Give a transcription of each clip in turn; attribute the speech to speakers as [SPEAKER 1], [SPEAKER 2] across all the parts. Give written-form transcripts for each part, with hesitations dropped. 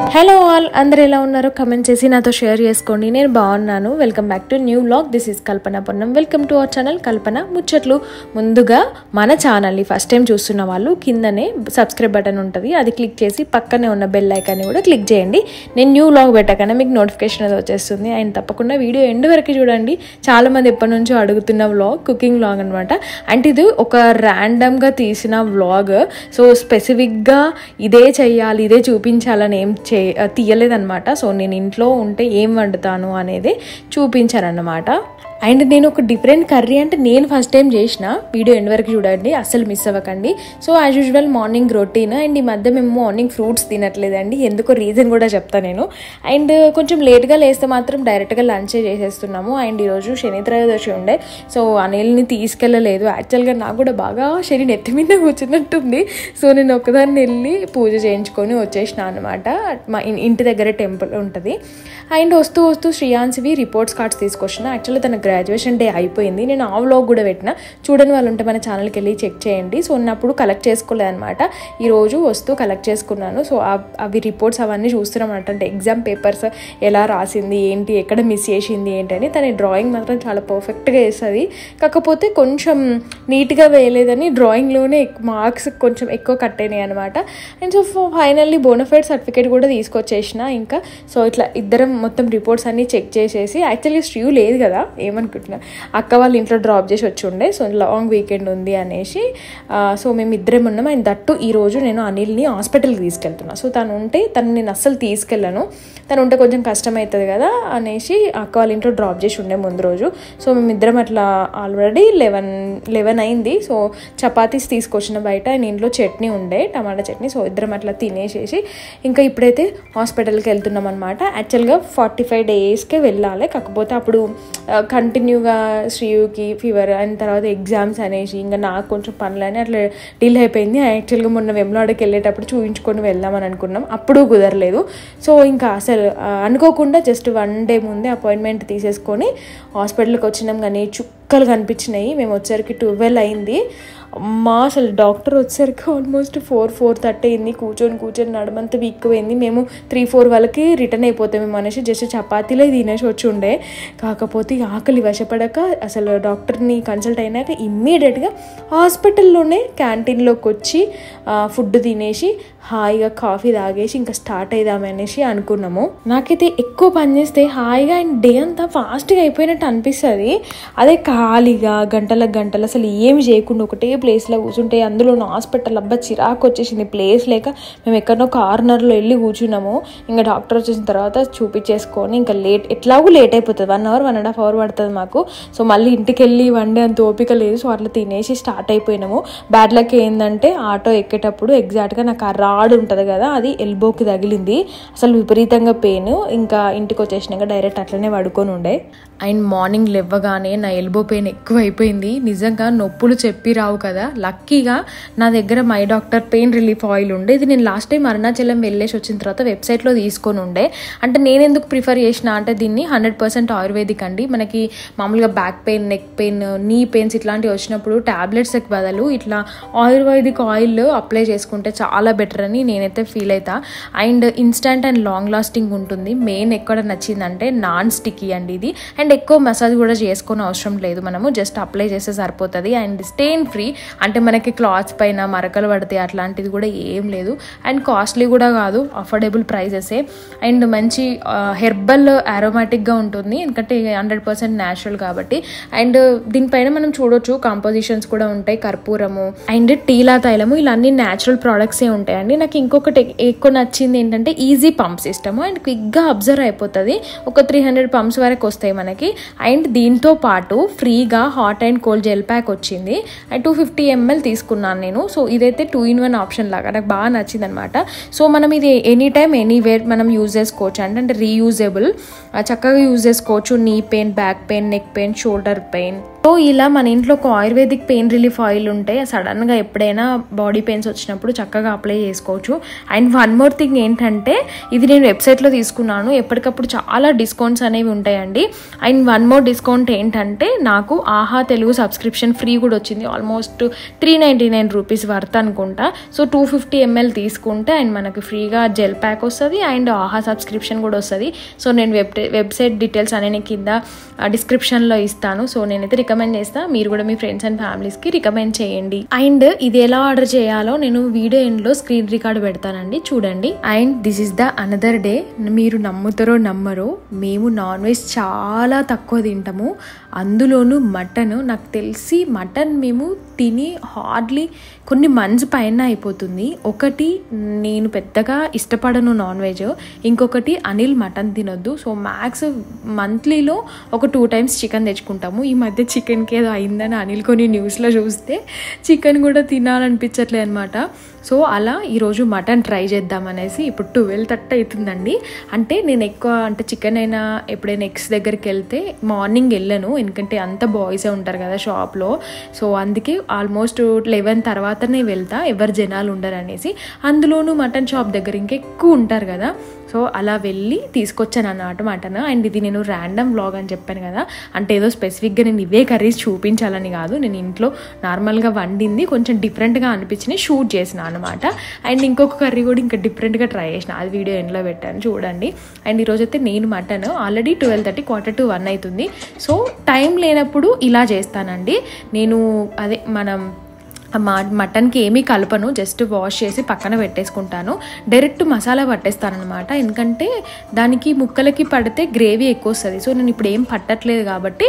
[SPEAKER 1] Hello all, అందరు ఎలా ఉన్నారో కమెంట్ చేసి నాతో షేర్ చేసుకోండి. నేను బాగున్నాను. Welcome back to new vlog. This is Kalpana Ponnam. Welcome to our channel Kalpana ముచ్చట్లు. ముందుగా మన ఛానల్ని ఫస్ట్ టైం చూస్తున్న వాళ్ళు కిందనే సబ్స్క్రైబ్ బటన్ ఉంటుంది, అది క్లిక్ చేసి పక్కనే ఉన్న బెల్ ఐకాన్ని కూడా క్లిక్ చేయండి. నేను న్యూ వ్లాగ్ పెట్టగానే మీకు నోటిఫికేషన్ అది వచ్చేస్తుంది. అండ్ తప్పకుండా వీడియో ఎండ్ వరకు చూడండి. చాలామంది ఎప్పటి నుంచో అడుగుతున్న వ్లాగ్ కుకింగ్ వ్లాగ్ అనమాట. అంటే ఇది ఒక ర్యాండమ్గా తీసిన వ్లాగ్. సో స్పెసిఫిక్గా ఇదే చెయ్యాలి, ఇదే చూపించాలని ఏం తీయలేదన్నమాట. సో నేను ఇంట్లో ఉంటే ఏం వండుతాను అనేది చూపించానన్నమాట. అండ్ నేను ఒక డిఫరెంట్ కర్రీ అంటే నేను ఫస్ట్ టైం చేసిన, వీడియో ఎండ్ వరకు చూడండి, అస్సలు మిస్ అవ్వకండి. So as usual morning routine. And ఈ మధ్య మేము మార్నింగ్ ఫ్రూట్స్ తినట్లేదండి, ఎందుకో రీజన్ కూడా చెప్తాను నేను. అండ్ కొంచెం లేట్గా లేస్తే మాత్రం డైరెక్ట్గా లంచే చేసేస్తున్నాము. అండ్ ఈరోజు శని త్రయోదశి ఉండే, సో అనిల్ని తీసుకెళ్ళలేదు. యాక్చువల్గా నాకు కూడా బాగా శని నెత్తి మీద కూర్చున్నట్టుంది. సో నేను ఒకదాన్ని వెళ్ళి పూజ చేయించుకొని వచ్చేసిన అనమాట. మా ఇంటి దగ్గర టెంపుల్ ఉంటుంది. అండ్ వస్తూ వస్తూ శ్రీయాన్స్వి రిపోర్ట్స్ కార్డ్స్ తీసుకొచ్చిన. యాక్చువల్లీ తన గ్రాడ్యుయేషన్ డే అయిపోయింది. నేను ఆ వ్లాగ్ కూడా పెట్టిన, చూడని వాళ్ళు ఉంటే మన ఛానల్కి వెళ్ళి చెక్ చేయండి. సో ఉన్నప్పుడు కలెక్ట్ చేసుకోలేదనమాట, ఈరోజు వస్తూ కలెక్ట్ చేసుకున్నాను. సో అవి రిపోర్ట్స్ అవన్నీ చూస్తున్నాం అంటే ఎగ్జామ్ పేపర్స్ ఎలా రాసింది ఏంటి, ఎక్కడ మిస్ చేసింది ఏంటని. తన డ్రాయింగ్ మాత్రం చాలా పర్ఫెక్ట్గా వేస్తుంది. కాకపోతే కొంచెం నీట్గా వేయలేదని డ్రాయింగ్లోనే మార్క్స్ కొంచెం ఎక్కువ కట్ అయినాయి అనమాట. And so finally bonafide certificate కూడా తీసుకొచ్చేసిన. ఇంకా సో ఇట్లా ఇద్దరం మొత్తం రిపోర్ట్స్ అన్నీ చెక్ చేసేసి, యాక్చువల్గా శ్రీ లేదు కదా, ఏమనుకుంటున్నా అక్క వాళ్ళ ఇంట్లో డ్రాప్ చేసి వచ్చి ఉండే. సో లాంగ్ వీకెండ్ ఉంది అనేసి సో మేము ఇద్దరం ఉన్నాం. అండ్ దట్టు ఈరోజు నేను అనిల్ని హాస్పిటల్కి తీసుకెళ్తున్నా. సో తను ఉంటే నేను అస్సలు తీసుకెళ్ళను, తను ఉంటే కొంచెం కష్టం అవుతుంది కదా అనేసి అక్క వాళ్ళ ఇంట్లో డ్రాప్ చేసి ఉండే ముందు రోజు. సో మేమిద్దరం అట్లా ఆల్రెడీ 11 అయింది. సో చపాతీస్ తీసుకొచ్చిన బయట, అండ్ ఇంట్లో చట్నీ ఉండే, టమాటా చట్నీ. సో ఇద్దరం అట్లా తినేసేసి ఇంకా ఇప్పుడైతే హాస్పిటల్కి వెళ్తున్నాం అనమాట. యాక్చువల్గా 45 డేస్కే వెళ్ళాలి, కాకపోతే అప్పుడు కంటిన్యూగా శ్రీయుకి ఫీవర్ అయిన తర్వాత ఎగ్జామ్స్ అనేసి ఇంకా నాకు కొంచెం పనులని అట్లా డిలే అయిపోయింది. యాక్చువల్గా మొన్న వెమ్లాడకి వెళ్ళేటప్పుడు చూపించుకొని వెళ్దామని అనుకున్నాం, అప్పుడు కుదరలేదు. సో ఇంకా అసలు అనుకోకుండా జస్ట్ 1 డే ముందే అపాయింట్మెంట్ తీసేసుకొని హాస్పిటల్కి వచ్చినాం. కానీ చుక్కలు కనిపించినాయి. మేము వచ్చేసరికి 12 అయింది. అమ్మా అసలు డాక్టర్ వచ్చేసరికి ఆల్మోస్ట్ 4-4:30 అయింది. కూర్చొని నడమంతా వీక్పోయింది. మేము 3-4 వాళ్ళకి రిటర్న్ అయిపోతాం మేము అనేసి జస్ట్ చపాతీలే తినేసి వచ్చి ఉండే. కాకపోతే ఆకలి వశపడక అసలు డాక్టర్ని కన్సల్ట్ అయినాక ఇమ్మీడియట్గా హాస్పిటల్లోనే క్యాంటీన్లోకి వచ్చి ఫుడ్ తినేసి హాయిగా కాఫీ తాగేసి ఇంకా స్టార్ట్ అయిదామనేసి అనుకున్నాము. నాకైతే ఎక్కువ పని చేస్తే హాయిగా అండ్ డే అంతా ఫాస్ట్గా అయిపోయినట్టు అనిపిస్తుంది. అదే ఖాళీగా గంటలు అసలు ఏమి చేయకుండా ఒకటే ప్లేస్లో కూర్చుంటే, అందులో హాస్పిటల్ అబ్బా చిరాకు వచ్చేసింది. ప్లేస్ లేక మేము ఎక్కడో కార్నర్లో వెళ్ళి కూర్చున్నాము. ఇంకా డాక్టర్ వచ్చేసిన తర్వాత చూపించేసుకొని ఇంకా ఎట్లాగూ లేట్ అయిపోతుంది, 1 hour 1.5 hour పడుతుంది మాకు. సో మళ్ళీ ఇంటికి వెళ్ళి వండే అంత ఓపిక లేదు. సో అట్లా తినేసి స్టార్ట్ అయిపోయినాము. బ్యాడ్ లక్ ఏంటంటే ఆటో ఎక్కేటప్పుడు ఎగ్జాక్ట్గా నాకు ఆ రాడ్ ఉంటుంది కదా, అది ఎల్బోకి తగిలింది. అసలు విపరీతంగా పెయిన్. ఇంకా ఇంటికి వచ్చేసినాక డైరెక్ట్ అట్లనే పడుకొని ఉండే. అండ్ మార్నింగ్ లేవగానే నా ఎల్బో పెయిన్ ఎక్కువ అయిపోయింది. నిజంగా నొప్పులు చెప్పి రావు కదా. లక్కీగా నా దగ్గర my doctor pain relief oil ఉండే. ఇది నేను లాస్ట్ టైం అరుణాచలం వెళ్ళేసి వచ్చిన తర్వాత వెబ్సైట్లో తీసుకొని ఉండే. అంటే నేను ఎందుకు ప్రిఫర్ చేసిన అంటే దీన్ని 100% ఆయుర్వేదిక్ అండి. మనకి మామూలుగా back pain, neck pain, knee pains ఇట్లాంటివి వచ్చినప్పుడు ట్యాబ్లెట్స్కి బదులు ఇట్లా ఆయుర్వేదిక్ ఆయిల్ అప్లై చేసుకుంటే చాలా బెటర్ అని నేనైతే ఫీల్ అవుతా. And instant and long lasting ఉంటుంది. మెయిన్ ఎక్కడ నచ్చిందంటే నాన్ స్టిక్కీ అండి ఇది. అండ్ ఎక్కువ మసాజ్ కూడా చేసుకొని అవసరం లేదు, మనము జస్ట్ అప్లై చేస్తే సరిపోతుంది. అండ్ స్టెయిన్ ఫ్రీ, అంటే మనకి క్లాత్స్ పైన మరకలు పడతాయి అట్లాంటిది కూడా ఏం లేదు. అండ్ కాస్ట్లీ కూడా కాదు, అఫోర్డబుల్ ప్రైజెసే. అండ్ మంచి హెర్బల్ ఆరోమాటిక్గా ఉంటుంది, ఎందుకంటే 100% న్యాచురల్ కాబట్టి. అండ్ దీనిపైన మనం చూడొచ్చు కాంపోజిషన్స్ కూడా ఉంటాయి, కర్పూరము అండ్ టీలా తైలము, ఇలా అన్ని న్యాచురల్ ప్రోడక్ట్సే ఉంటాయండి. నాకు ఇంకొకటి ఎక్కువ నచ్చింది ఏంటంటే ఈజీ పంప్ సిస్టమ్. అండ్ క్విక్గా అబ్జర్వ్ అయిపోతుంది. ఒక 300 పంప్స్ వరకు వస్తాయి మనకి. అండ్ దీంతో పాటు ఫ్రీగా hot and cold gel pack వచ్చింది. అండ్ 250 ml తీసుకున్నాను నేను. సో ఇదైతే 2-in-1 ఆప్షన్ లాగా నాకు బాగా నచ్చింది అనమాట. సో మనం ఇది ఎనీ టైమ్ ఎనీవేర్ మనం యూజ్ చేసుకోవచ్చు, అంటే రీయూజబుల్, చక్కగా యూజ్ చేసుకోవచ్చు. Knee pain, back pain, neck pain, shoulder pain, so ఇలా మన ఇంట్లో ఒక ఆయుర్వేదిక్ పెయిన్ రిలీఫ్ ఆయిల్ ఉంటే సడన్గా ఎప్పుడైనా బాడీ పెయిన్స్ వచ్చినప్పుడు చక్కగా అప్లై చేసుకోవచ్చు. అండ్ వన్ మోర్ థింగ్ ఏంటంటే, ఇది నేను వెబ్సైట్లో తీసుకున్నాను. ఎప్పటికప్పుడు చాలా డిస్కౌంట్స్ అనేవి ఉంటాయండి. అండ్ వన్ మోర్ డిస్కౌంట్ ఏంటంటే, నాకు ఆహా తెలుగు సబ్స్క్రిప్షన్ ఫ్రీ కూడా వచ్చింది. ఆల్మోస్ట్ 399 రూపీస్ వర్త్ అనుకుంటా. సో 250 ml తీసుకుంటే అండ్ మనకి ఫ్రీగా జెల్ ప్యాక్ వస్తుంది అండ్ ఆహా సబ్స్క్రిప్షన్ కూడా వస్తుంది. సో నేను వెబ్సైట్ డీటెయిల్స్ అనేవి కింద డిస్క్రిప్షన్లో ఇస్తాను. సో నేనైతే రికమెండ్ చేస్తాను, మీరు కూడా మీ ఫ్రెండ్స్ అండ్ ఫ్యామిలీస్కి రికమెండ్ చేయండి. అండ్ ఇది ఎలా ఆర్డర్ చేయాలో నేను వీడియో ఎండ్లో స్క్రీన్ రికార్డ్ పెడతానండి, చూడండి. And this is the another day. మీరు నమ్ముతారో నమ్మరో, మేము నాన్ వెజ్ చాలా తక్కువ తింటాము, అందులోనూ మటన్. నాకు తెలిసి మటన్ మేము తిని హార్డ్లీ కొన్ని మంత్స్ పైన అయిపోతుంది. ఒకటి, నేను పెద్దగా ఇష్టపడను నాన్ వెజ్, ఇంకొకటి అనిల్ మటన్ తినొద్దు. సో మ్యాక్స్ మంత్లీలో ఒక 2 times చికెన్ తెచ్చుకుంటాము. ఈ మధ్య చికెన్కి ఏదో అయిందని అనిల్ కొన్ని న్యూస్లో చూస్తే చికెన్ కూడా తినాలనిపించట్లేదు అనమాట. సో అలా ఈరోజు మటన్ ట్రై చేద్దామనేసి ఇప్పుడు 12:30 అవుతుందండి. అంటే నేను ఎక్కువ అంటే చికెన్ అయినా ఎప్పుడైనా ఎగ్స్ దగ్గరికి వెళ్తే మార్నింగ్ వెళ్ళను, ఎందుకంటే అంత బాయ్సే ఉంటారు కదా షాప్లో. సో అందుకే ఆల్మోస్ట్ 11 తర్వాతనే వెళ్తా, ఎవరు జనాలు ఉండరు అనేసి. అందులోనూ మటన్ షాప్ దగ్గర ఇంకెక్కువ ఉంటారు కదా. సో అలా వెళ్ళి తీసుకొచ్చాను అన్నమాట మటన్. అండ్ ఇది నేను ర్యాండమ్ వ్లాగ్ అని చెప్పాను కదా, అంటే ఏదో స్పెసిఫిక్గా నేను ఇవే కర్రీస్ చూపించాలని కాదు, నేను ఇంట్లో నార్మల్గా వండింది కొంచెం డిఫరెంట్గా అనిపించినాయి షూట్ చేసిన అనమాట. అండ్ ఇంకొక కర్రీ కూడా ఇంకా డిఫరెంట్గా ట్రై చేసిన, అది వీడియో ఎండ్లో పెట్టాను చూడండి. అండ్ ఈరోజు అయితే నేను మటన్ ఆల్రెడీ 12:30 1:45 అవుతుంది. సో టైం లేనప్పుడు ఇలా చేస్తానండి నేను. అదే మనం మటన్కి ఏమీ కలపను, జస్ట్ వాష్ చేసి పక్కన పెట్టేసుకుంటాను. డైరెక్ట్ మసాలా పట్టేస్తానమాట, ఎందుకంటే దానికి ముక్కలకి పడితే గ్రేవీ ఎక్కువ వస్తుంది. సో నేను ఇప్పుడు ఏం పట్టట్లేదు కాబట్టి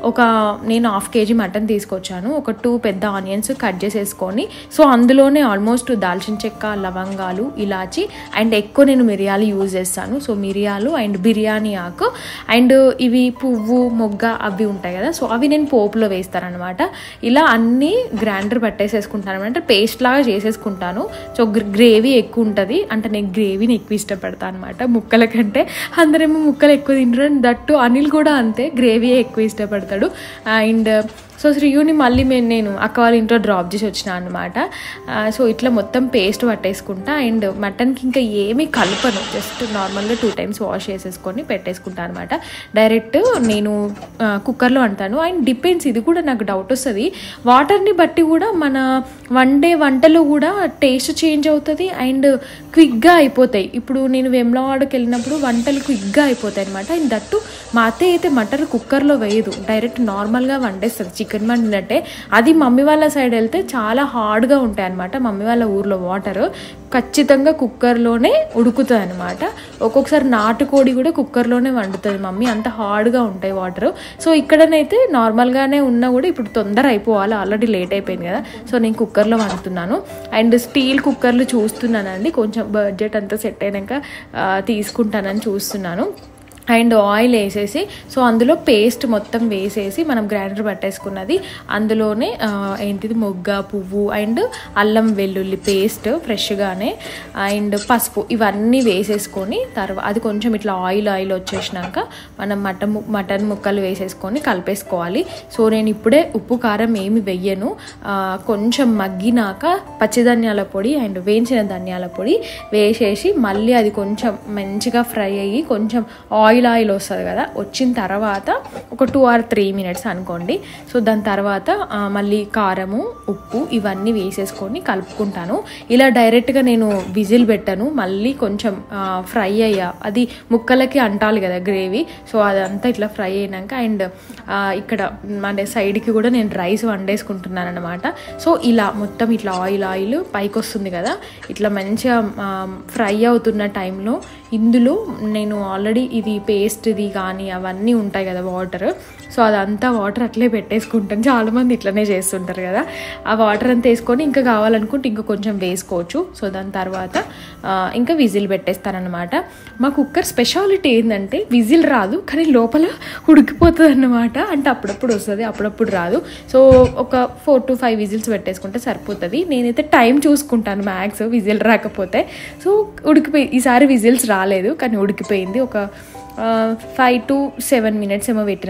[SPEAKER 1] నేను 1/2 kg మటన్ తీసుకొచ్చాను. ఒక 2 పెద్ద ఆనియన్స్ కట్ చేసేసుకొని, సో అందులోనే ఆల్మోస్ట్ దాల్చిన చెక్క, లవంగాలు, ఇలాచి అండ్ ఎక్కువ నేను మిరియాలు యూజ్ చేస్తాను. సో మిరియాలు అండ్ బిర్యానీ ఆకు అండ్ ఇవి పువ్వు, మొగ్గ అవి ఉంటాయి కదా, సో అవి నేను పోపులో వేస్తానమాట. ఇలా అన్నీ గ్రైండర్ పట్టేసి చేసుకుంటాను అంటే పేస్ట్ లాగా చేసేసుకుంటాను. సో గ్రేవీ ఎక్కువ ఉంటుంది, అంటే నేను గ్రేవీని ఎక్కువ ఇష్టపడతాను అనమాట ముక్కల కంటే. అందరేమో ముక్కలు ఎక్కువ తింటారు, దట్టు అనిల్ కూడా అంతే, గ్రేవీ ఎక్కువ ఇష్టపడతాడు. అండ్ సో శ్రీయుని మళ్ళీ నేను అక్క వాళ్ళ ఇంట్లో డ్రాప్ చేసి వచ్చిన అనమాట. సో ఇట్లా మొత్తం పేస్ట్ పట్టేసుకుంటా. అండ్ మటన్కి ఇంకా ఏమీ కలపను, జస్ట్ నార్మల్గా 2 times వాష్ చేసేసుకొని పెట్టేసుకుంటాను అనమాట. డైరెక్ట్ నేను కుక్కర్లో వండుతాను. అండ్ డిపెండ్స్, ఇది కూడా నాకు డౌట్ వస్తుంది, వాటర్ని బట్టి కూడా మన వండే వంటలు కూడా టేస్ట్ చేంజ్ అవుతుంది అండ్ క్విక్గా అయిపోతాయి. ఇప్పుడు నేను వేములవాడకి వెళ్ళినప్పుడు వంటలు క్విక్గా అయిపోతాయి అనమాట. అండ్ దట్టు మా అత్తయ్య అయితే మటన్ కుక్కర్లో వేయదు, డైరెక్ట్ నార్మల్గా వండేస్తుంది చికెన్ వండినట్టే. అది మమ్మీ వాళ్ళ సైడ్ వెళ్తే చాలా హార్డ్గా ఉంటాయి అనమాట. మమ్మీ వాళ్ళ ఊర్లో వాటర్ ఖచ్చితంగా కుక్కర్లోనే ఉడుకుతుంది అనమాట. ఒక్కొక్కసారి నాటుకోడి కూడా కుక్కర్లోనే వండుతుంది మమ్మీ, అంత హార్డ్గా ఉంటాయి వాటర్. సో ఇక్కడనైతే నార్మల్గానే ఉన్నా కూడా ఇప్పుడు తొందర అయిపోవాలి, ఆల్రెడీ లేట్ అయిపోయింది కదా. సో నేను కుక్కర్లో వండుతున్నాను. అండ్ స్టీల్ కుక్కర్లు చూస్తున్నానండి, కొంచెం బడ్జెట్ అంతా సెట్ అయినాక తీసుకుంటానని చూస్తున్నాను. అండ్ ఆయిల్ వేసేసి, సో అందులో పేస్ట్ మొత్తం వేసేసి మనం గ్రైండర్ పట్టేసుకున్నది అందులోనే ఏంటిది మొగ్గ పువ్వు అండ్ అల్లం వెల్లుల్లి పేస్ట్ ఫ్రెష్గానే అండ్ పసుపు ఇవన్నీ వేసేసుకొని తర్వాత అది కొంచెం ఇట్లా ఆయిల్ వచ్చేసినాక మనం మటన్ ముక్కలు వేసేసుకొని కలిపేసుకోవాలి. సో నేను ఇప్పుడే ఉప్పు కారం ఏమి వెయ్యను, కొంచెం మగ్గినాక పచ్చిధనియాల పొడి అండ్ వేయించిన ధనియాల పొడి వేసేసి మళ్ళీ అది కొంచెం మంచిగా ఫ్రై అయ్యి కొంచెం ఆయిల్ వస్తుంది కదా, వచ్చిన తర్వాత ఒక 2 or 3 minutes అనుకోండి. సో దాని తర్వాత మళ్ళీ కారము ఉప్పు ఇవన్నీ వేసేసుకొని కలుపుకుంటాను. ఇలా డైరెక్ట్గా నేను విజిల్ పెట్టాను, మళ్ళీ కొంచెం ఫ్రై అయ్యా అది ముక్కలకి అంటాలి కదా గ్రేవీ. సో అదంతా ఇట్లా ఫ్రై అయినాక అండ్ ఇక్కడ మన సైడ్కి కూడా నేను రైస్ వండేసుకుంటున్నాను అనమాట. సో ఇలా మొత్తం ఇట్లా ఆయిల్ పైకి వస్తుంది కదా, ఇట్లా మంచిగా ఫ్రై అవుతున్న టైంలో ఇందులో నేను ఆల్రెడీ ఇది పేస్ట్ది కానీ అవన్నీ ఉంటాయి కదా వాటర్, సో అదంతా వాటర్ అట్లే పెట్టేసుకుంటాను. చాలామంది ఇట్లనే చేస్తుంటారు కదా, ఆ వాటర్ అంతా వేసుకొని ఇంకా కావాలనుకుంటే ఇంకా కొంచెం వేసుకోవచ్చు. సో దాని తర్వాత ఇంకా విజిల్ పెట్టేస్తానమాట. మా కుక్కర్ స్పెషాలిటీ ఏంటంటే విజిల్ రాదు కానీ లోపల ఉడికిపోతుంది అన్నమాట. అంటే అప్పుడప్పుడు వస్తుంది అప్పుడప్పుడు రాదు. సో ఒక 4 to 5 విజిల్స్ పెట్టేసుకుంటే సరిపోతుంది. నేనైతే టైం చూసుకుంటాను మ్యాక్స్ విజిల్ రాకపోతే. సో ఉడికిపోయి ఈసారి విజిల్స్ రాలేదు కానీ ఉడికిపోయింది. ఒక 5 to 7 minutes ఏమో పెట్టిన అనుకుంటా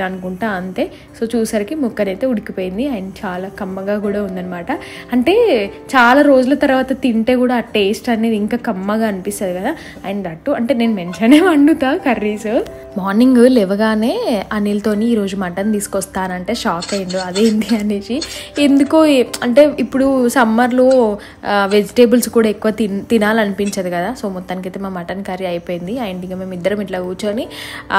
[SPEAKER 1] అంతే. సో చూసరికి ముక్కనైతే ఉడికిపోయింది అండ్ చాలా కమ్మగా కూడా ఉందనమాట. అంటే చాలా రోజుల తర్వాత తింటే కూడా ఆ టేస్ట్ అనేది ఇంకా కమ్మగా అనిపిస్తుంది కదా. అండ్ అట్టు అంటే నేను మంచిగానే వండుతా కర్రీస్. మార్నింగ్ లేవగానే అనిల్తోని ఈరోజు మటన్ తీసుకొస్తానంటే షాక్ అయ్యిండు, అదేంటి అనేసి. ఎందుకో అంటే ఇప్పుడు సమ్మర్లో వెజిటేబుల్స్ కూడా ఎక్కువ తినాలనిపించదు కదా. సో మొత్తానికైతే మా మటన్ కర్రీ అయిపోయింది. అండ్ ఇక మేము ఇద్దరం ఇట్లా కూర్చొని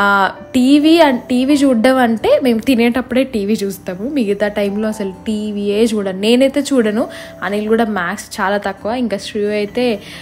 [SPEAKER 1] టీవీ చూడడం అంటే మేము తినేటప్పుడే టీవీ చూస్తాము, మిగతా టైంలో అసలు టీవీయే చూడను. నేనైతే చూడను, అనిల్ కూడా మ్యాథ్స్ చాలా తక్కువ. ఇంకా శ్రీ అయితే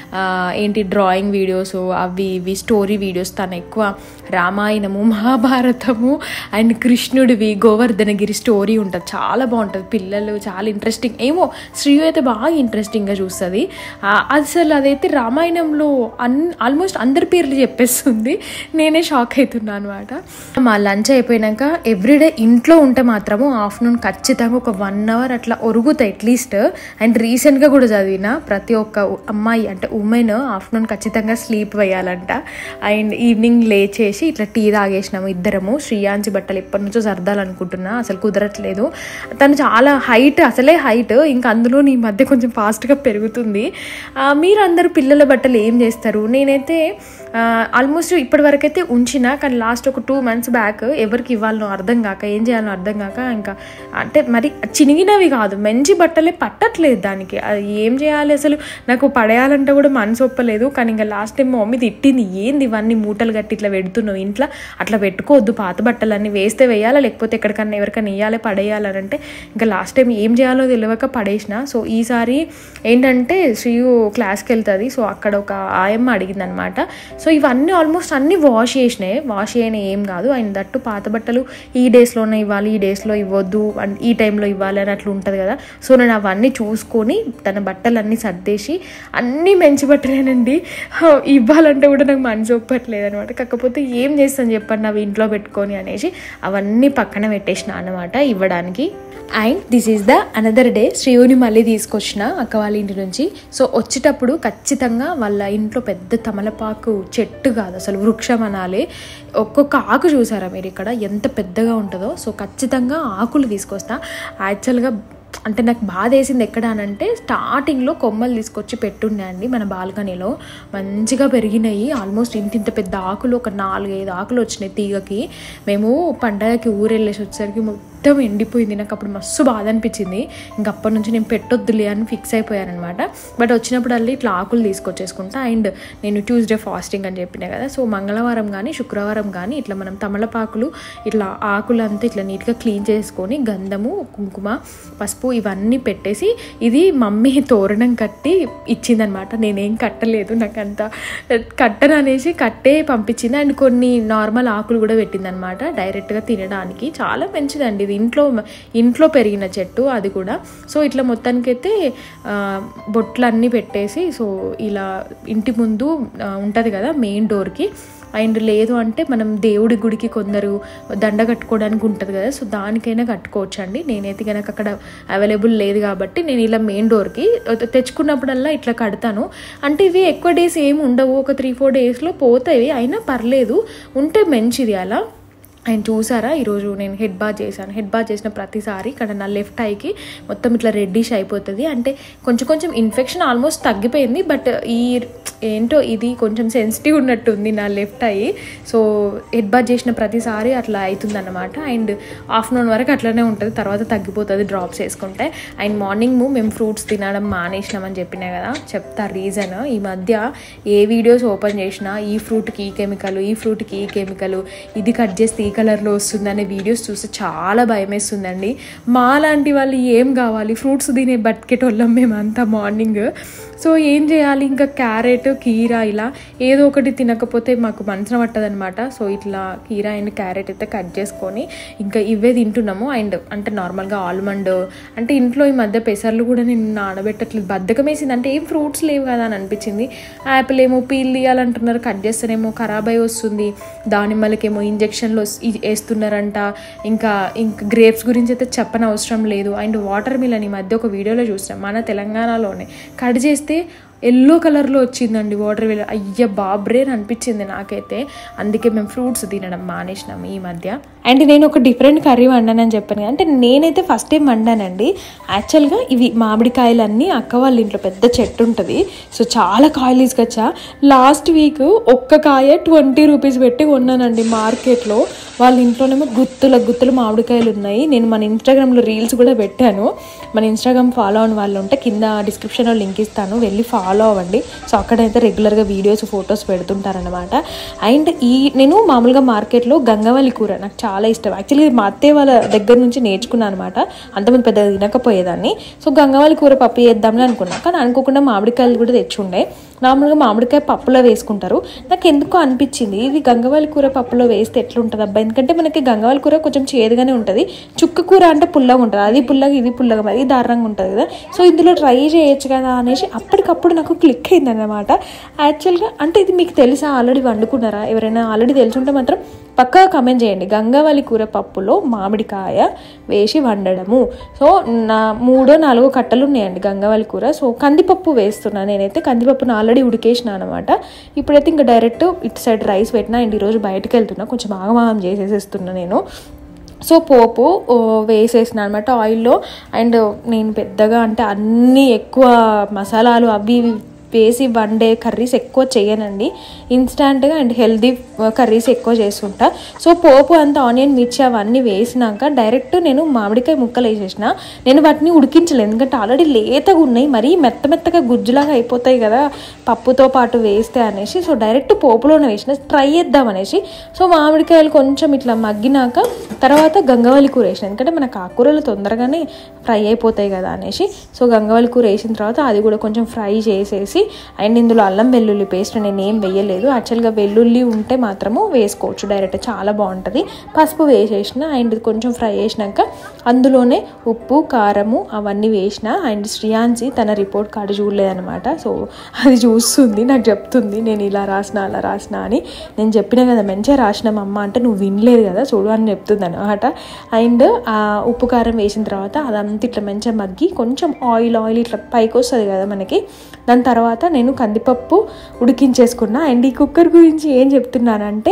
[SPEAKER 1] ఏంటి డ్రాయింగ్ వీడియోస్ అవి ఇవి స్టోరీ వీడియోస్, తను ఎక్కువ రామాయణము మహాభారతము అండ్ కృష్ణుడివి గోవర్ధనగిరి స్టోరీ ఉంటుంది, చాలా బాగుంటుంది. పిల్లలు చాలా ఇంట్రెస్టింగ్ ఏమో శ్రీ అయితే బాగా ఇంట్రెస్టింగ్గా చూస్తుంది. అసలు అదైతే రామాయణంలో ఆల్మోస్ట్ అందరి పేర్లు చెప్పేస్తుంది. నేనే షాక్ అవుతున్నాను అనమాట. మా లంచ్ అయిపోయినాక ఎవ్రీడే ఇంట్లో ఉంటే మాత్రము ఆఫ్టర్నూన్ ఖచ్చితంగా ఒక 1 hour అట్లా ఒరుగుతాయి అట్లీస్ట్. అండ్ రీసెంట్గా కూడా చదివిన ప్రతి ఒక్క అమ్మాయి అంటే ఉమెన్ ఆఫ్టర్నూన్ ఖచ్చితంగా స్లీప్ వేయాలంట. అండ్ ఈవినింగ్ లేచేసి ఇట్లా టీ తాగేసినాము ఇద్దరము. శ్రీయాంచి బట్టలు ఎప్పటి నుంచో సర్దాలనుకుంటున్నా, అసలు కుదరట్లేదు. తను చాలా హైట్, అసలే హైట్, ఇంకా అందులో ఈ మధ్య కొంచెం ఫాస్ట్గా పెరుగుతుంది. మీరు అందరూ పిల్లల బట్టలు ఏం చేస్తారు? నేనైతే ఆల్మోస్ట్ ఇప్పటి వరకు అయితే ఉంచిన, కానీ లాస్ట్ ఒక 2 months బ్యాక్ ఎవరికి ఇవ్వాలనో అర్థం కాక, ఏం చేయాలో అర్థం కాక, ఇంకా అంటే మరి చినిగినవి కాదు మంచి బట్టలే పట్టట్లేదు దానికి. అది ఏం చేయాలి అసలు, నాకు పడేయాలంటే కూడా మనసు ఒప్పలేదు. కానీ ఇంకా లాస్ట్ టైం మా మమ్మీ తిట్టింది, ఏంది ఇవన్నీ మూటలు కట్టి ఇట్లా పెడుతున్నావు ఇంట్లో, అట్లా పెట్టుకోవద్దు, పాత బట్టలన్నీ వేస్తే వేయాలా లేకపోతే ఎక్కడికన్నా ఎవరికన్నా ఇవ్వాలి పడేయాలని అంటే ఇంకా లాస్ట్ టైం ఏం చేయాలో తెలియక పడేసిన. సో ఈసారి ఏంటంటే శ్రీయు క్లాస్కి వెళ్తుంది, సో అక్కడ ఒక ఆయమ్మ అడిగిందనమాట. సో ఇవన్నీ ఆల్మోస్ట్ అన్నీ వాష్ చేయని ఏం కాదు. అండ్ దట్టు పాత బట్టలు ఈ డేస్లోనే ఇవ్వాలి, ఈ డేస్లో ఇవ్వద్దు, అండ్ ఈ టైంలో ఇవ్వాలి అని అట్లా ఉంటుంది కదా. సో నేను అవన్నీ చూసుకొని తన బట్టలన్నీ సర్దేసి, అన్నీ మంచి బట్టలేనండి, ఇవ్వాలంటే కూడా నాకు మనసు ఒప్పట్లేదు అనమాట. కాకపోతే ఏం చేస్తాను చెప్పండి అవి ఇంట్లో పెట్టుకొని అనేసి అవన్నీ పక్కన పెట్టేసిన అనమాట ఇవ్వడానికి. And this is the another day. శ్రీవుని మళ్ళీ తీసుకొచ్చిన అక్క వాళ్ళ ఇంటి నుంచి. సో వచ్చేటప్పుడు ఖచ్చితంగా వాళ్ళ ఇంట్లో పెద్ద తమలపాకు చెట్టు కాదు అసలు వృక్షం అనాలి, ఒక్కొక్క ఆకు చూసారా మీరు ఇక్కడ ఎంత పెద్దగా ఉంటుందో. సో ఖచ్చితంగా ఆకులు తీసుకొస్తా. యాక్చువల్గా అంటే నాకు బాధ వేసింది ఎక్కడ అనంటే స్టార్టింగ్లో కొమ్మలు తీసుకొచ్చి పెట్టుండే అండి మన బాల్కనీలో, మంచిగా పెరిగినాయి. ఆల్మోస్ట్ ఇంత పెద్ద ఆకులు, ఒక 4-5 ఆకులు వచ్చినాయి తీగకి. మేము పండగకి ఊరెళ్ళేసి వచ్చేసరికి మొత్తం ఎండిపోయింది. నాకు అప్పుడు మస్తు బాధ అనిపించింది. ఇంక అప్పటి నుంచి నేను పెట్టొద్దులే అని ఫిక్స్ అయిపోయానమాట. బట్ వచ్చినప్పుడల్లా ఇట్లా ఆకులు తీసుకొచ్చేసుకుంటా. అండ్ నేను ట్యూస్డే ఫాస్టింగ్ అని చెప్పినా కదా, సో మంగళవారం కానీ శుక్రవారం కానీ ఇట్లా మనం తమలపాకులు ఇట్లా ఆకులంతా ఇట్లా నీట్గా క్లీన్ చేసుకొని గంధము కుంకుమ పసుపు ఇవన్నీ పెట్టేసి, ఇది మమ్మీ తోరణం కట్టి ఇచ్చిందనమాట. నేనేం కట్టలేదు, నాకు అంత కట్టను అనేసి కట్టే పంపించింది. అండ్ కొన్ని నార్మల్ ఆకులు కూడా పెట్టిందనమాట డైరెక్ట్గా తినడానికి. చాలా మంచిదండి ఇది, ఇంట్లో పెరిగిన చెట్టు అది కూడా. సో ఇట్లా మొత్తానికైతే బొట్లన్నీ పెట్టేసి, సో ఇలా ఇంటి ముందు ఉంటుంది కదా మెయిన్ డోర్కి. అండ్ లేదు అంటే మనం దేవుడి గుడికి కొందరు దండ కట్టుకోవడానికి ఉంటుంది కదా, సో దానికైనా కట్టుకోవచ్చు అండి. నేనైతే కనుక అక్కడ అవైలబుల్ లేదు కాబట్టి నేను ఇలా మెయిన్ డోర్కి తెచ్చుకున్నప్పుడల్లా ఇట్లా కడతాను. అంటే ఇవి ఎక్కువ డేస్ ఏమి ఉండవు, ఒక 3-4 daysలో పోతాయి, అయినా పర్లేదు, ఉంటే మంచిది అలా. అండ్ చూసారా ఈరోజు నేను హెడ్ బాత్ చేశాను. హెడ్ బాత్ చేసిన ప్రతిసారి ఇక్కడ నా లెఫ్ట్ ఐకి మొత్తం ఇట్లా రెడ్డిష్ అయిపోతుంది. అంటే కొంచెం ఇన్ఫెక్షన్ ఆల్మోస్ట్ తగ్గిపోయింది, బట్ ఏంటో ఇది కొంచెం సెన్సిటివ్ ఉన్నట్టుంది నా left eye. So head bath చేసిన ప్రతిసారి అట్లా అవుతుంది అన్నమాట. అండ్ ఆఫ్టర్నూన్ వరకు అట్లనే ఉంటుంది, తర్వాత తగ్గిపోతుంది డ్రాప్స్ వేసుకుంటే. అండ్ మార్నింగ్ మేము ఫ్రూట్స్ తినడం మానేసినామని చెప్పినా కదా, చెప్తా రీజన్. ఈ మధ్య ఏ వీడియోస్ ఓపెన్ చేసినా ఈ ఫ్రూట్కి ఈ కెమికల్, ఈ ఫ్రూట్కి ఈ కెమికల్, ఇది కట్ చేస్తే ఈ కలర్లో వస్తుందనే వీడియోస్ చూస్తే చాలా భయం వేస్తుందండి. మా లాంటి వాళ్ళు ఏం కావాలి, ఫ్రూట్స్ తినే బతికేటోళ్ళం మేమంతా మార్నింగ్. సో ఏం చేయాలి, ఇంకా క్యారెట్ కీరా ఇలా ఏదో ఒకటి తినకపోతే మాకు మనసున పట్టదనమాట. సో ఇట్లా కీరా అండ్ క్యారెట్ అయితే కట్ చేసుకొని ఇంకా ఇవే తింటున్నాము. అండ్ అంటే నార్మల్గా ఆల్మండ్, అంటే ఇంట్లో ఈ మధ్య పెసర్లు కూడా నేను నానబెట్టట్లేదు, బద్ధకం వేసింది. అంటే ఏం ఫ్రూట్స్ లేవు కదా అని అనిపించింది. యాపిల్ ఏమో పీల్ తీయాలంటున్నారు, కట్ చేస్తేనేమో ఖరాబ్ అయి వస్తుంది, దానిమ్మలకేమో ఇంజెక్షన్లు వేస్తున్నారంట, ఇంకా గ్రేప్స్ గురించి అయితే చెప్పనవసరం లేదు. అండ్ వాటర్ మిలన్ ఈ మధ్య ఒక వీడియోలో చూసాం మన తెలంగాణలోనే, కట్ చేస్తే ఎల్లో కలర్లో వచ్చిందండి వాటర్ మిలన్. అయ్య బాబ్రే అని అనిపించింది నాకైతే. అందుకే మేము ఫ్రూట్స్ తినడం మానేసినాము ఈ మధ్య. అండ్ నేను ఒక డిఫరెంట్ కర్రీ వండానని చెప్పాను కదా, అంటే నేనైతే ఫస్ట్ టైం వండానండి. యాక్చువల్గా ఇవి మామిడికాయలన్నీ అక్క వాళ్ళ ఇంట్లో పెద్ద చెట్టు ఉంటుంది, సో చాలా కాయలు తీసుకొచ్చా. లాస్ట్ వీక్ ఒక్క కాయ 20 రూపీస్ పెట్టి కొన్నానండి మార్కెట్లో. వాళ్ళ ఇంట్లోనేమో గుత్తులు మామిడికాయలు ఉన్నాయి. నేను మన ఇన్స్టాగ్రామ్లో రీల్స్ కూడా పెట్టాను. మన ఇన్స్టాగ్రామ్ ఫాలో అయిన వాళ్ళు ఉంటే కింద డిస్క్రిప్షన్లో లింక్ ఇస్తాను, వెళ్ళి ఫాలో అవ్వండి. సో అక్కడైతే రెగ్యులర్గా వీడియోస్ ఫొటోస్ పెడుతుంటారనమాట. అండ్ నేను మామూలుగా మార్కెట్లో గంగవల్లి కూర నాకు చాలా ఇష్టం. యాక్చువల్లీ మా అత్తయ్య వాళ్ళ దగ్గర నుంచి నేర్చుకున్నాను అనమాట. అంతమంది పెద్దగా తినకపోయేదాన్ని. సో గంగవల్లి కూర పప్పు చేద్దామని అనుకున్నా, కానీ అనుకోకుండా మామిడికాయలు కూడా తెచ్చుండే. నార్మల్గా మామిడికాయ పప్పులో వేసుకుంటారు. నాకు ఎందుకో అనిపించింది ఇది గంగవల్లి కూర పప్పులో వేస్తే ఎట్లుంటుంది అబ్బా, ఎందుకంటే మనకి గంగవల్లి కూర కొంచెం చేదుగానే ఉంటుంది. చుక్క కూర అంటే పుల్లగా ఉంటుంది, అది పుల్లగా ఇది పుల్లగా, మరి దారుణంగా ఉంటుంది కదా. సో ఇందులో ట్రై చేయొచ్చు కదా అనేసి అప్పటికప్పుడు నాకు క్లిక్ అయిందన్నమాట. యాక్చువల్గా అంటే ఇది మీకు తెలుసా, ఆల్రెడీ వండుకున్నారా? ఎవరైనా ఆల్రెడీ తెలుసుంటే మాత్రం పక్కాగా కమెంట్ చేయండి. గంగవల్లి కూర పప్పులో మామిడికాయ వేసి వండడము. సో 3-4 కట్టలు ఉన్నాయండి గంగవల్లి కూర. సో కందిపప్పు వేస్తున్నాను నేనైతే. కందిపప్పును ఆల్రెడీ ఉడికేసిన అనమాట. ఇప్పుడైతే ఇంకా డైరెక్ట్ ఇటు సైడ్ రైస్ పెట్టినా. అండ్ ఈరోజు బయటకు వెళ్తున్నా, కొంచెం ఆగమాగం చేసేసేస్తున్నా నేను. సో పోపు వేసేసిన అనమాట ఆయిల్లో. అండ్ నేను పెద్దగా అంటే అన్నీ ఎక్కువ మసాలాలు అవి వేసి వండే కర్రీస్ ఎక్కువ చేయనండి. ఇన్స్టాంట్గా అండ్ హెల్దీ కర్రీస్ ఎక్కువ చేస్తుంటా. సో పోపు అంతా ఆనియన్ మిర్చి అవన్నీ వేసినాక డైరెక్ట్ నేను మామిడికాయ ముక్కలు వేసేసిన. నేను వాటిని ఉడికించలేదు, ఎందుకంటే ఆల్రెడీ లేతగా ఉన్నాయి, మరీ మెత్తగా గుజ్జులాగా అయిపోతాయి కదా పప్పుతో పాటు వేస్తే అనేసి. సో డైరెక్ట్ పోపులోనే వేసిన, ట్రై చేద్దాం అనేసి. సో మామిడికాయలు కొంచెం ఇట్లా మగ్గినాక తర్వాత గంగవల్లి కూర వేసిన, ఎందుకంటే మనకు ఆకుకూరలు తొందరగానే ఫ్రై అయిపోతాయి కదా అనేసి. సో గంగవల్లి కూర వేసిన తర్వాత అది కూడా కొంచెం ఫ్రై చేసేసి, అండ్ ఇందులో అల్లం వెల్లుల్లి పేస్ట్ నేను ఏం వేయలేదు. యాక్చువల్గా వెల్లుల్లి ఉంటే మాత్రము వేసుకోవచ్చు డైరెక్ట్, చాలా బాగుంటుంది. పసుపు వేసేసిన. అండ్ కొంచెం ఫ్రై చేసినాక అందులోనే ఉప్పు కారము అవన్నీ వేసిన. అండ్ శ్రియాన్సి తన రిపోర్ట్ కార్డు చూడలేదనమాట. సో అది చూస్తుంది, నాకు చెప్తుంది నేను ఇలా రాసిన అలా రాసిన అని. నేను చెప్పినా కదా మంచిగా రాసినాం అమ్మ అంటే, నువ్వు వినలేదు కదా చూడు అని చెప్తుంది అనమాట. అండ్ ఆ ఉప్పు కారం వేసిన తర్వాత అదంతా ఇట్లా మంచిగా మగ్గి కొంచెం ఆయిల్ ఇట్లా పైకి వస్తుంది కదా మనకి. దాని తర్వాత నేను కందిపప్పు ఉడికించేసుకున్నా. అండ్ ఈ కుక్కర్ గురించి ఏం చెప్తున్నానంటే,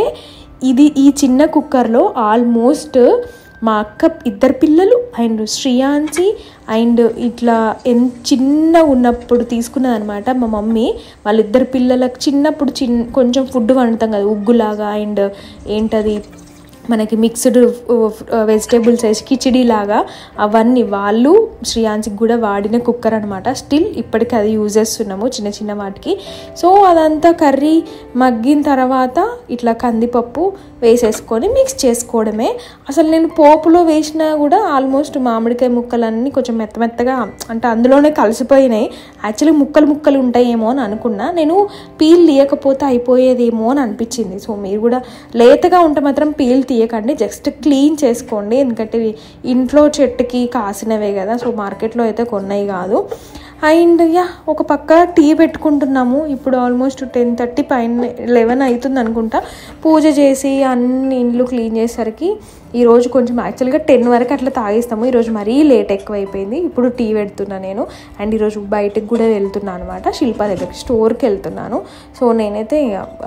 [SPEAKER 1] ఈ చిన్న కుక్కర్లో ఆల్మోస్ట్ మా అక్క 2 పిల్లలు అండ్ శ్రియాన్సి అండ్ ఇట్లా చిన్న ఉన్నప్పుడు తీసుకున్నది అనమాట మా మమ్మీ. వాళ్ళిద్దరు పిల్లలకు చిన్నప్పుడు కొంచెం ఫుడ్ వండుతాం కదా ఉగ్గులాగా, అండ్ ఏంటది మనకి మిక్స్డ్ వెజిటేబుల్స్ వేసి కిచిడీ లాగా, అవన్నీ వాళ్ళు శ్రియాన్సికి కూడా వాడిన కుక్కర్ అనమాట. స్టిల్ ఇప్పటికీ అది యూజ్ చేస్తున్నాము చిన్న వాటికి. సో అదంతా కర్రీ మగ్గిన తర్వాత ఇట్లా కందిపప్పు వేసేసుకొని మిక్స్ చేసుకోవడమే. అసలు నేను పోపులో వేసినా కూడా ఆల్మోస్ట్ మామిడికాయ ముక్కలన్నీ కొంచెం మెత్తగా అంటే అందులోనే కలిసిపోయినాయి. యాక్చువల్లీ ముక్కలు ఉంటాయేమో అని అనుకున్నా, నేను పీల్ తీయకపోతే అయిపోయేదేమో అని అనిపించింది. సో మీరు కూడా లేతగా ఉంటే మాత్రం పీల్ తీయకండి, జస్ట్ క్లీన్ చేసుకోండి, ఎందుకంటే ఇంట్లో చెట్టుకి కాసినవే కదా. సో మార్కెట్లో అయితే కొన్నాయి కాదు. అండ్ ఒక పక్క టీ పెట్టుకుంటున్నాము. ఇప్పుడు ఆల్మోస్ట్ 10:30 పైన 11 అవుతుంది అనుకుంటా. పూజ చేసి అన్ని ఇండ్లు క్లీన్ చేసేసరికి ఈరోజు కొంచెం యాక్చువల్గా 10 వరకు అట్లా తాగేస్తాము. ఈరోజు మరీ లేట్ ఎక్కువ అయిపోయింది. ఇప్పుడు టీ పెడుతున్నా నేను. అండ్ ఈరోజు బయటకు కూడా వెళ్తున్నాను అనమాట, శిల్ప దగ్గరికి స్టోర్కి వెళ్తున్నాను. సో నేనైతే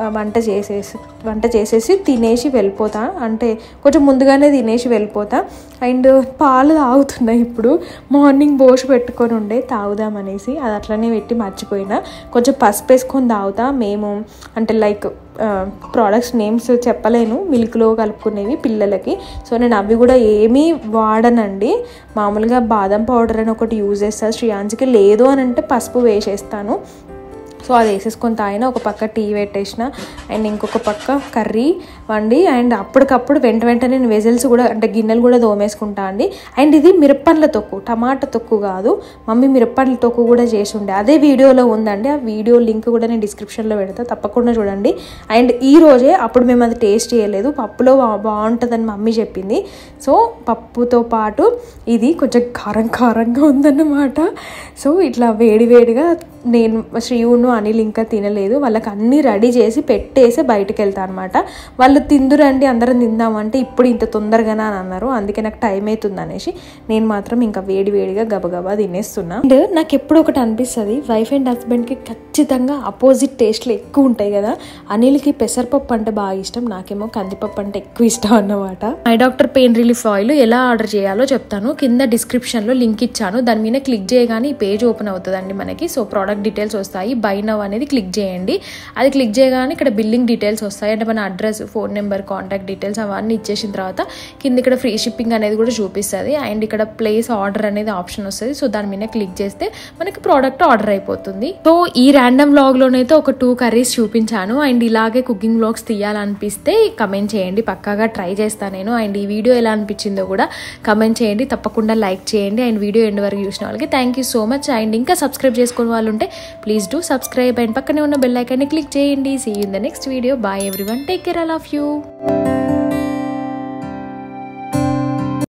[SPEAKER 1] వంట చేసేసి తినేసి వెళ్ళిపోతా, అంటే కొంచెం ముందుగానే తినేసి వెళ్ళిపోతా. అండ్ పాలు తాగుతున్నాయి ఇప్పుడు. మార్నింగ్ బోష్ పెట్టుకొని ఉండే తాగుదామనేసి అది అట్లనే పెట్టి మర్చిపోయినా. కొంచెం పసుపు వేసుకొని తాగుతా మేము, అంటే లైక్ ప్రోడక్ట్స్ నేమ్స్ చెప్పలేను, మిల్క్లో కలుపుకునేవి పిల్లలకి. సో నేను అవి కూడా ఏమీ వాడనండి, మామూలుగా బాదం పౌడర్ అని ఒకటి యూజ్ చేస్తాను. శ్రియాన్సికి లేదు అని అంటే పసుపు వేసేస్తాను. సో అది వేసేసుకొని తాగిన. ఒక పక్క టీ పెట్టేసిన అండ్ ఇంకొక పక్క కర్రీ వండి, అండ్ అప్పటికప్పుడు వెంటనే నేను వెజల్స్ కూడా అంటే గిన్నెలు కూడా దోమేసుకుంటా అండి. అండ్ ఇది మిరప్పండ్ల తొక్కు, టమాటా తొక్కు కాదు, మమ్మీ మిరప్పండ్ల తొక్కు కూడా చేసి ఉండే, అదే వీడియోలో ఉందండి. ఆ వీడియో లింక్ కూడా నేను డిస్క్రిప్షన్లో పెడతా, తప్పకుండా చూడండి. అండ్ ఈ రోజే అప్పుడు మేము అది టేస్ట్ చేయలేదు, పప్పులో బాగుంటుందని మమ్మీ చెప్పింది. సో పప్పుతో పాటు ఇది కొంచెం కారంగా ఉందన్నమాట. సో ఇట్లా వేడిగా నేను శ్రీవును అనిల్ ఇంకా తినలేదు, వాళ్ళకి అన్నీ రెడీ చేసి పెట్టేసి బయటకు వెళ్తాను అనమాట. వాళ్ళు తిందురండి అందరం తిందామంటే ఇప్పుడు ఇంత తొందరగానే అని అన్నారు, అందుకే నాకు టైం అవుతుంది అనేసి నేను మాత్రం ఇంకా వేడిగా గబగబా తినేస్తున్నా. అండ్ నాకు ఎప్పుడు ఒకటి అనిపిస్తుంది, వైఫ్ అండ్ హస్బెండ్కి ఖచ్చితంగా అపోజిట్ టేస్ట్లు ఎక్కువ ఉంటాయి కదా. అనిల్కి పెసరపప్పు అంటే బాగా ఇష్టం, నాకేమో కందిపప్పు అంటే ఎక్కువ ఇష్టం అన్నమాట. I doctor pain relief oil ఎలా ఆర్డర్ చేయాలో చెప్తాను, కింద డిస్క్రిప్షన్లో లింక్ ఇచ్చాను, దాని మీద క్లిక్ చేయగానే ఈ పేజ్ ఓపెన్ అవుతుందండి మనకి. సో ప్రోడక్ట్ డీటెయిల్స్ వస్తాయి, బై నౌ అనేది క్లిక్ చేయండి. అది క్లిక్ చేయగానే ఇక్కడ బిల్లింగ్ డీటెయిల్స్ వస్తాయి, అంటే మన address, phone number, contact details అవన్నీ ఇచ్చేసిన తర్వాత కింద ఇక్కడ ఫ్రీ షిప్పింగ్ అనేది కూడా చూపిస్తుంది. అండ్ ఇక్కడ ప్లేస్ ఆర్డర్ అనేది ఆప్షన్ వస్తుంది. సో దాని మీద క్లిక్ చేస్తే మనకి ప్రోడక్ట్ ఆర్డర్ అయిపోతుంది. సో ఈ ర్యాండమ్ వ్లాగ్లోనైతే ఒక 2 కర్రీస్ చూపించాను. అండ్ ఇలాగే కుకింగ్ వ్లాగ్స్ తీయాలనిపిస్తే కమెంట్ చేయండి, పక్కాగా ట్రై చేస్తాను నేను. అండ్ ఈ వీడియో ఎలా అనిపించిందో కూడా కమెంట్ చేయండి, తప్పకుండా లైక్ చేయండి. అండ్ వీడియో ఎండ్ వరకు చూసిన వాళ్ళకి thank you so much. And ఇంకా సబ్స్క్రైబ్ చేసుకునే వాళ్ళు ఉంటే ప్లీజ్ డూ సబ్స్క్రైబ్ అండ్ పక్కనే ఉన్న బెల్ ఐకాన్ని క్లిక్ చేయండి. See you in the next video. Bye everyone, take care, I love you.